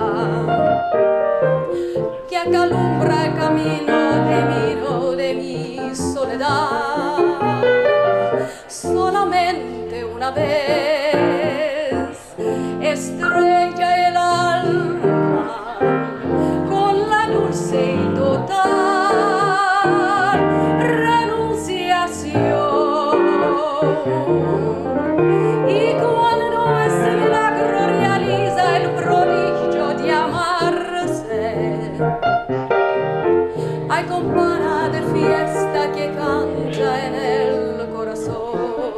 que acalumbra el camino de mi soledad. Solamente una vez estrella el alma con la dulce y total renunciación. Y cuando ese milagro realiza el prodigio de amarse, hay campana de fiesta que canta en el corazón.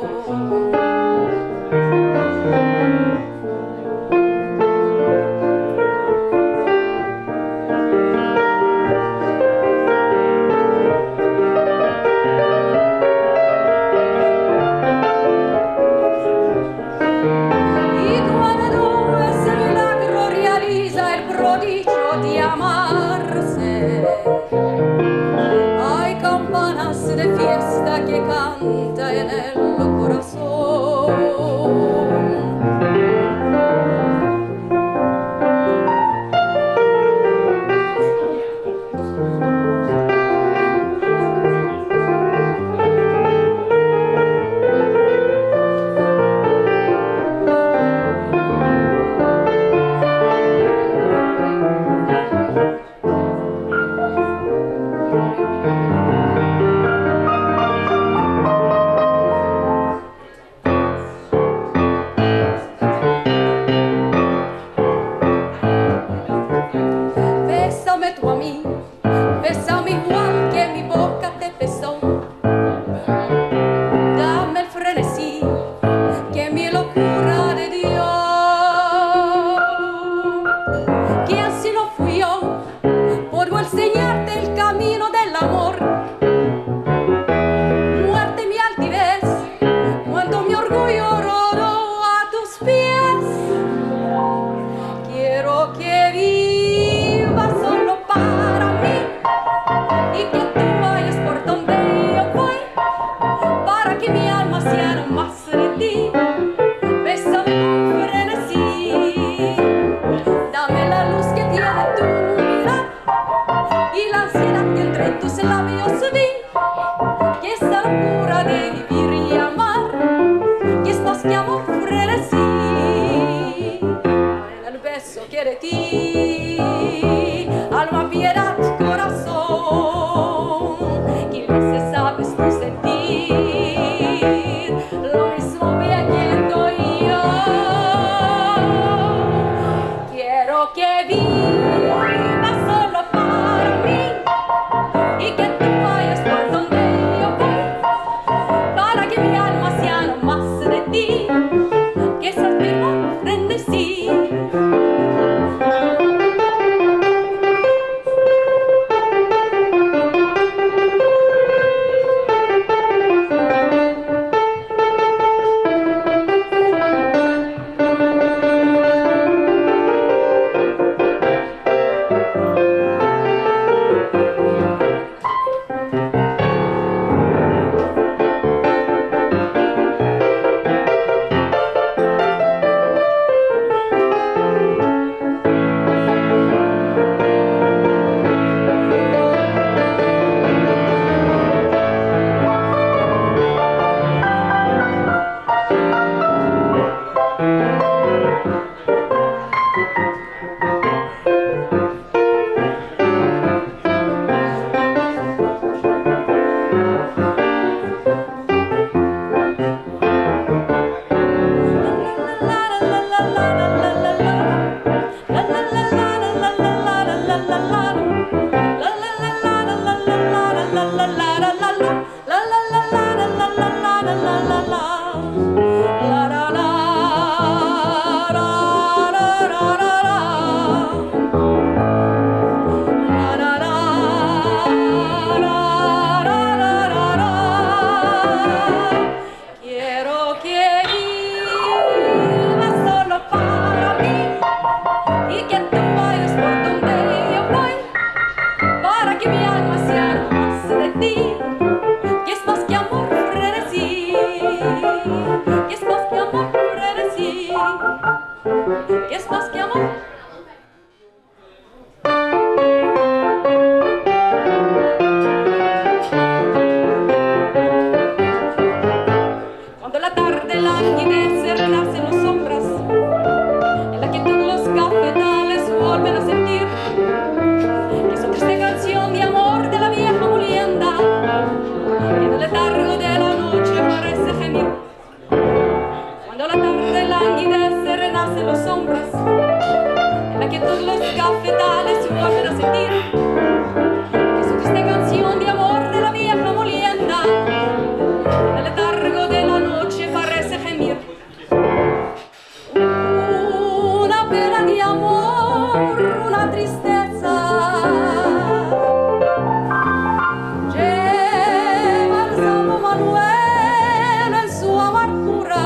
De fiesta que canta en el corazón. vuelven a sentir que su triste canción de amor de la vieja molienda, que en el letargo de la noche parece gemir. Cuando la tarde languidece renacen los sombras, en la que todos los cafetales se vuelven a sentir que su triste canción de amor de la vieja molienda, en el letargo de la noche parece gemir. Una pena de amor, una tristeza, lleva el San Manuel en su amargura,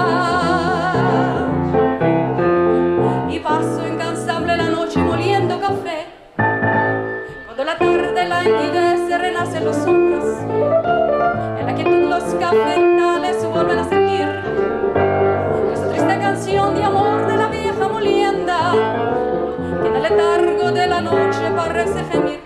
y paso incansable la noche moliendo café. Cuando la tarde languidece renacen los sombras, en la que todos los cafetales se vuelven a sentir esa triste canción de amor de la vieja molienda, que en el letargo de la noche parece gemir.